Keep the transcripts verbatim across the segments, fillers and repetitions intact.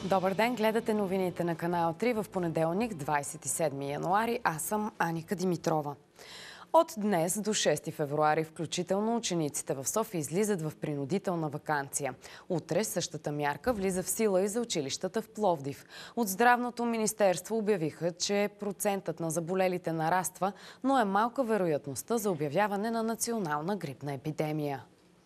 Добър ден, гледате новините на канал три в понеделник, двадесет и седми януари. Аз съм Аника Димитрова. От днес до шести февруари включително учениците в София излизат в принудителна ваканция. Утре същата мярка влиза в сила и за училищата в Пловдив. От Здравното министерство обявиха, че процентът на заболелите нараства, но е малка вероятността за обявяване на национална грипна епидемия.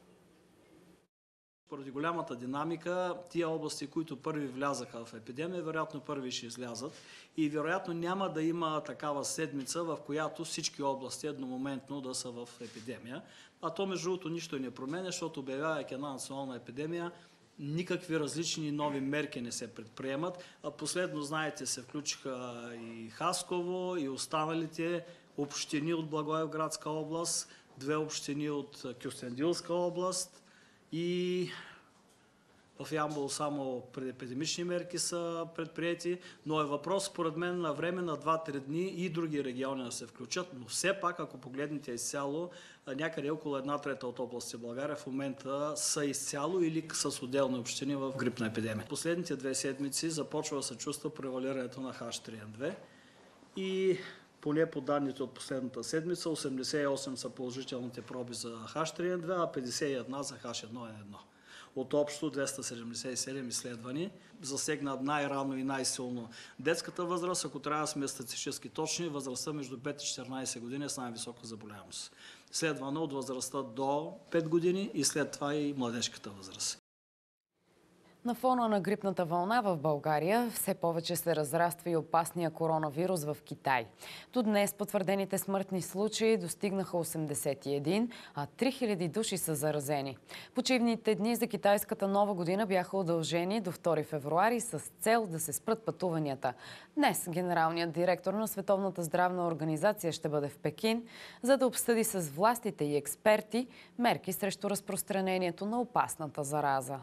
Поради голямата динамика, тия области, които първи влязаха в епидемия, вероятно първи ще излязат и вероятно няма да има такава седмица, в която всички области едномоментно да са в епидемия. А то между другото нищо не променя, защото обявявайки една национална епидемия, никакви различни нови мерки не се предприемат. А последно, знаете, се включиха и Хасково, и останалите общини от Благоевградска област, две общини от Кюстендилска област, и в Ямбол само предепидемични мерки са предприети, но е въпрос, според мен, на време на два-три дни и други региони да се включат, но все пак, ако погледнете изцяло, някъде около една трета от области в България в момента са изцяло или с отделни общини в грипна епидемия. Последните две седмици започва да се чувства превалирането на Х три Н две и поне по данните от последната седмица, осемдесет и осем са положителните проби за Х три Н две, а петдесет и една за Х едно Н едно. От общо двеста седемдесет и седем изследвани, засегна най-рано и най-силно детската възраст. Ако трябва да сме статистически точни, възрастта между пет и четиринадесет години е с най-висока заболяемост. Следвано от възрастта до пет години и след това и младежката възраст. На фона на грипната вълна в България все повече се разраства и опасния коронавирус в Китай. До днес потвърдените смъртни случаи достигнаха осемдесет и един, а три хиляди души са заразени. Почивните дни за китайската нова година бяха удължени до втори февруари с цел да се спрат пътуванията. Днес генералният директор на Световната здравна организация ще бъде в Пекин, за да обсъди с властите и експерти мерки срещу разпространението на опасната зараза.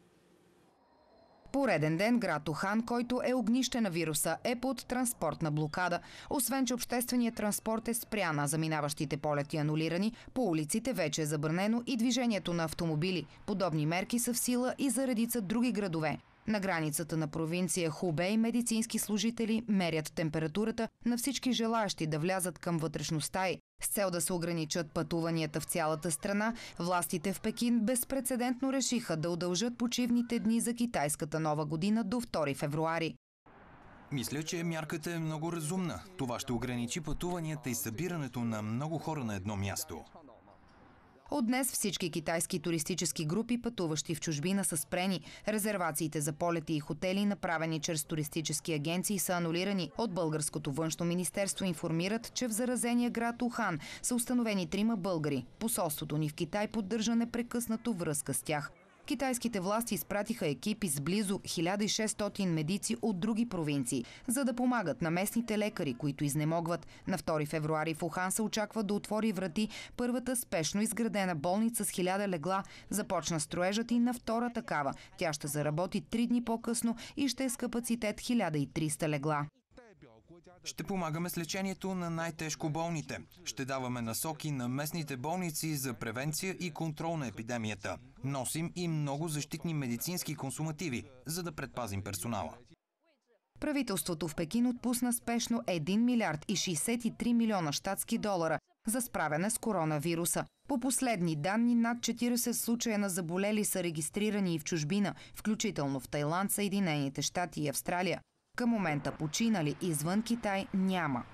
Пореден ден град Ухан, който е огнище на вируса, е под транспортна блокада. Освен, че общественият транспорт е спрян, а заминаващите полети анулирани, по улиците вече е забранено и движението на автомобили. Подобни мерки са в сила и за редица други градове. На границата на провинция Хубей медицински служители мерят температурата на всички желаящи да влязат към вътрешността й. С цел да се ограничат пътуванията в цялата страна, властите в Пекин безпрецедентно решиха да удължат почивните дни за китайската нова година до втори февруари. Мисля, че мярката е много разумна. Това ще ограничи пътуванията и събирането на много хора на едно място. От днес всички китайски туристически групи, пътуващи в чужбина, са спрени. Резервациите за полети и хотели, направени чрез туристически агенции, са анулирани. От Българското външно министерство информират, че в заразения град Ухан са установени трима българи. Посолството ни в Китай поддържа непрекъснато връзка с тях. Китайските власти изпратиха екипи с близо хиляда и шестстотин медици от други провинции, за да помагат на местните лекари, които изнемогват. На втори февруари в Ухан се очаква да отвори врати първата спешно изградена болница с хиляда легла. Започна строежът и на втора такава. Тя ще заработи три дни по-късно и ще е с капацитет хиляда и триста легла. Ще помагаме с лечението на най-тежко болните. Ще даваме насоки на местните болници за превенция и контрол на епидемията. Носим и много защитни медицински консумативи, за да предпазим персонала. Правителството в Пекин отпусна спешно един милиард и шейсет и три милиона щатски долара за справяне с коронавируса. По последни данни, над четиридесет случая на заболели са регистрирани и в чужбина, включително в Тайланд, Съединените щати и Австралия. Към момента починали извън Китай няма.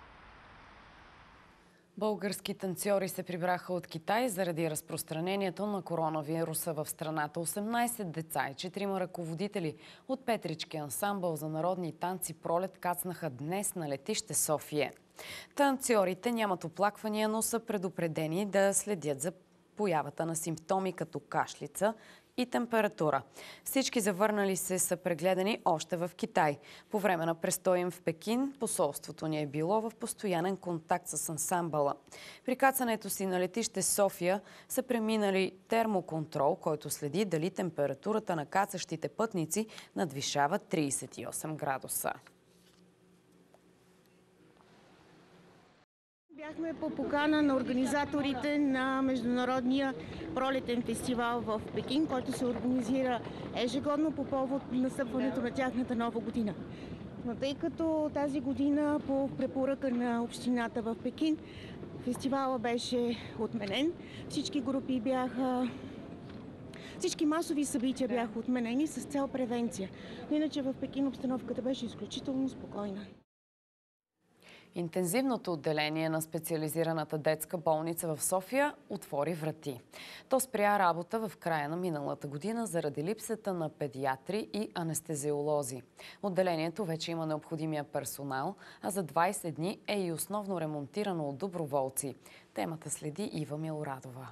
Български танцори се прибраха от Китай заради разпространението на коронавируса в страната. осемнадесет деца и четирима ръководители от Петрички ансамбъл за народни танци Пролет кацнаха днес на летище София. Танцорите нямат оплаквания, но са предупредени да следят за появата на симптоми като кашлица и температура. Всички завърнали се са прегледани още в Китай. По време на престоя им в Пекин, посолството ни е било в постоянен контакт с ансамбъла. При кацането си на летище София са преминали термоконтрол, който следи дали температурата на кацащите пътници надвишава тридесет и осем градуса. Бяхме по покана на организаторите на Международния пролетен фестивал в Пекин, който се организира ежегодно по повод настъпването на тяхната нова година. Но тъй като тази година по препоръка на общината в Пекин фестивала беше отменен, всички групи бяха Всички масови събития бяха отменени с цел превенция. Но иначе в Пекин обстановката беше изключително спокойна. Интензивното отделение на специализираната детска болница в София отвори врати. То спря работа в края на миналата година заради липсата на педиатри и анестезиолози. Отделението вече има необходимия персонал, а за двайсет дни е и основно ремонтирано от доброволци. Темата следи Ива Милорадова.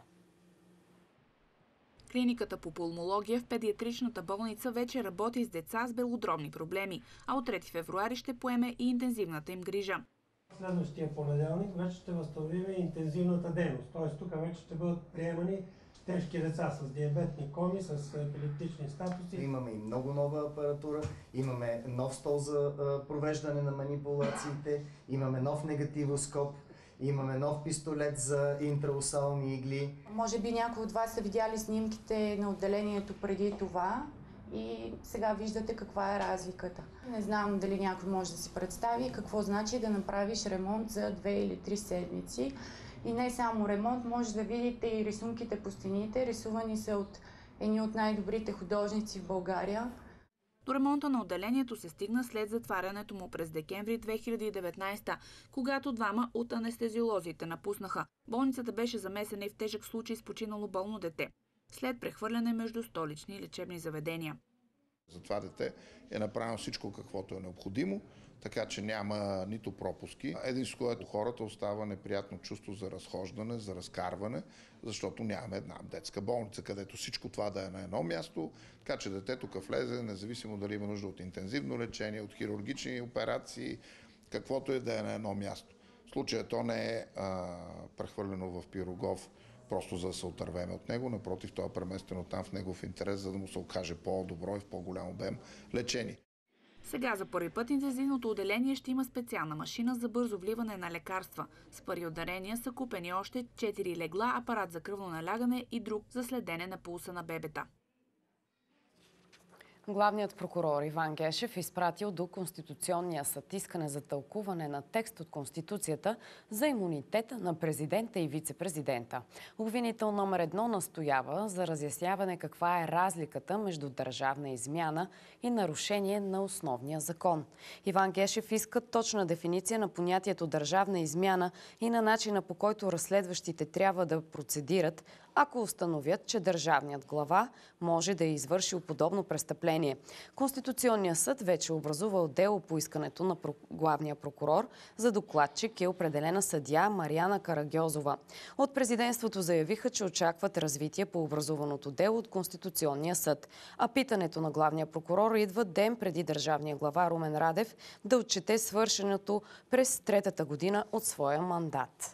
Клиниката по пулмология в педиатричната болница вече работи с деца с белодробни проблеми, а от трети февруари ще поеме и интензивната им грижа. Следващия понеделник вече ще възстановим интензивната дейност, т.е. тук вече ще бъдат приемани тежки деца с диабетни коми, с епилептични статуси. Имаме и много нова апаратура, имаме нов стол за провеждане на манипулациите, имаме нов негативоскоп, имаме нов пистолет за интраусални игли. Може би някои от вас са видяли снимките на отделението преди това и сега виждате каква е разликата. Не знам дали някой може да си представи какво значи да направиш ремонт за две или три седмици. И не само ремонт, може да видите и рисунките по стените. Рисувани са от едни от най-добрите художници в България. До ремонта на отделението се стигна след затварянето му през декември две хиляди и деветнадесета, когато двама от анестезиолозите напуснаха. Болницата беше замесена и в тежък случай с починало болно дете, след прехвърляне между столични лечебни заведения. За това дете е направено всичко каквото е необходимо, така че няма нито пропуски. Единствено, което хората остава неприятно чувство за разхождане, за разкарване, защото нямаме една детска болница, където всичко това да е на едно място, така че детето къв влезе, независимо дали има нужда от интензивно лечение, от хирургични операции, каквото е да е на едно място. В случая то не е а, прехвърлено в Пирогов, просто за да се отървеме от него, напротив, то е преместено там в негов интерес, за да му се окаже по-добро и в по-голям обем лечение. Сега за първи път интензивното отделение ще има специална машина за бързо вливане на лекарства. С пари от дарения са купени още четири легла, апарат за кръвно налягане и друг за следене на пулса на бебета. Главният прокурор Иван Гешев изпратил до Конституционния съд искане за тълкуване на текст от Конституцията за имунитета на президента и вице-президента. Обвинител номер едно настоява за разясняване каква е разликата между държавна измяна и нарушение на основния закон. Иван Гешев иска точна дефиниция на понятието държавна измяна и на начина, по който разследващите трябва да процедират, ако установят, че държавният глава може да е извършил подобно престъпление. Конституционният съд вече образувал дело по искането на главния прокурор. За докладчик е определена съдия Мариана Карагьозова. От президентството заявиха, че очакват развитие по образуваното дело от Конституционния съд. А питането на главния прокурор идва ден преди държавния глава Румен Радев да отчете свършеното през третата година от своя мандат.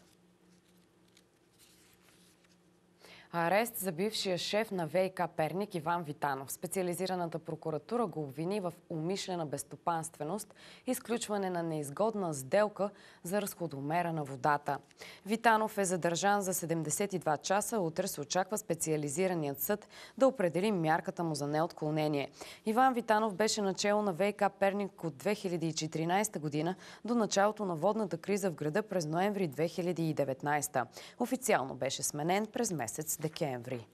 Арест за бившия шеф на ВиК Перник Иван Витанов. Специализираната прокуратура го обвини в умишлена безстопанственост и изключване на неизгодна сделка за разходомера на водата. Витанов е задържан за седемдесет и два часа. Утре се очаква специализираният съд да определи мярката му за неотклонение. Иван Витанов беше начело на ВиК Перник от две хиляди и четиринадесета година до началото на водната криза в града през ноември две хиляди и деветнадесета. Официално беше сменен през месец декември.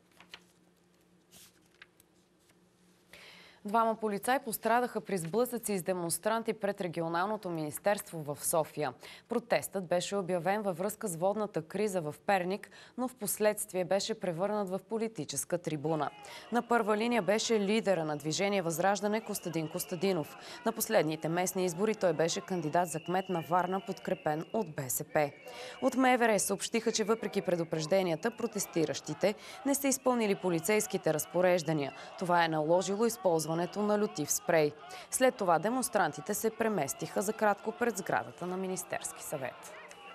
Двама полицаи пострадаха при сблъсъци с демонстранти пред регионалното министерство в София. Протестът беше обявен във връзка с водната криза в Перник, но в последствие беше превърнат в политическа трибуна. На първа линия беше лидера на Движение Възраждане Костадин Костадинов. На последните местни избори той беше кандидат за кмет на Варна, подкрепен от БСП. От МВР съобщиха, че въпреки предупрежденията, протестиращите не са изпълнили полицейските разпореждания. Това е наложило използване на лютив спрей. След това демонстрантите се преместиха за кратко пред сградата на Министерски съвет.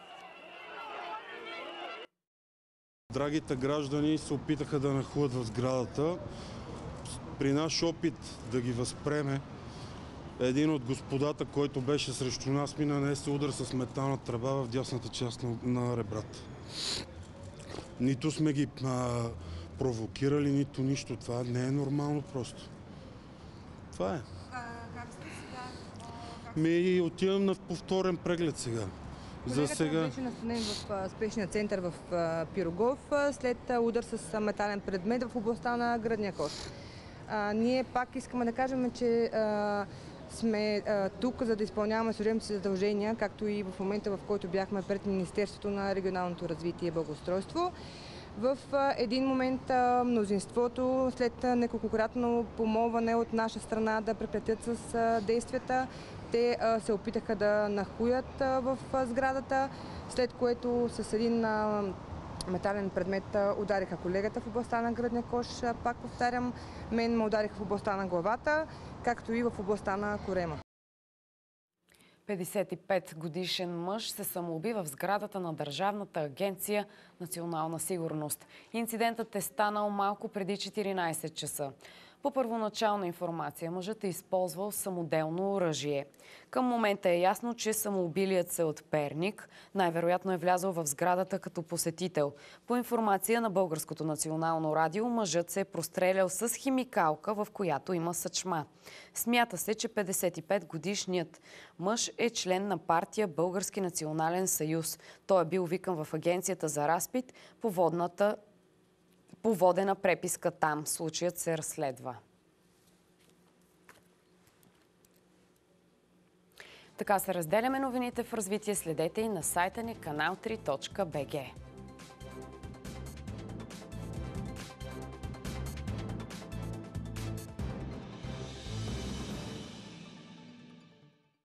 Драгите граждани се опитаха да нахлуят в сградата. При наш опит да ги възпреме, един от господата, който беше срещу нас, ми нанесе удар с метална тръба в дясната част на, на ребрата. Нито сме ги а, провокирали, нито нищо. Това не е нормално просто. Това е. А, как сте сега? Ми отивам на повторен преглед сега. За сега... беше настанен в а, спешния център в а, Пирогов а, след а, удар с а, метален предмет в областта на гръдния кош. А, ние пак искаме да кажем, че а, сме а, тук, за да изпълняваме служебните си задължения, както и в момента, в който бяхме пред Министерството на регионалното развитие и благоустройство. В а, един момент а, мнозинството, след а, неколкократно помолване от наша страна да прекратят с а, действията, те а, се опитаха да нахуят а, в а, сградата, след което с един а, метален предмет а, удариха колегата в областта на гръдния кош. А, пак повтарям, мен ме удариха в областта на главата, както и в областта на корема. петдесет и пет годишен мъж се самоуби в сградата на Държавната агенция Национална сигурност. Инцидентът е станал малко преди четиринайсет часа. По първоначална информация, мъжът е използвал самоделно оръжие. Към момента е ясно, че самоубилият се от Перник. Най-вероятно е влязъл в сградата като посетител. По информация на Българското национално радио, мъжът се е прострелял с химикалка, в която има съчма. Смята се, че петдесет и пет годишният мъж е член на партия Български национален съюз. Той е бил викан в агенцията за разпит по водната По водена преписка там. Случаят се разследва. Така се разделяме новините в развитие. Следете и на сайта ни канал три точка бг.